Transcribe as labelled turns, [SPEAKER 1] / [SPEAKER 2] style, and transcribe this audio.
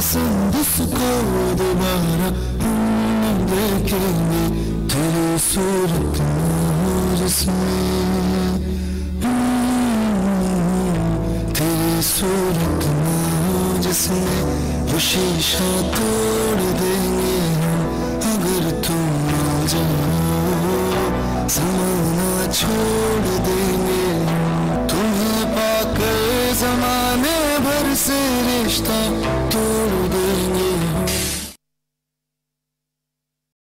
[SPEAKER 1] पसंद इसको दोबारा हम देखेंगे, तेरी सूरत जिसमें तेरी सूरत जिसमें वो शीशा तोड़ देंगे हम अगर तुम आ जाओ, ज़माना छोड़ देंगे तुम्हें पाकर ज़माने भर से रिश्ता तोड़ दे।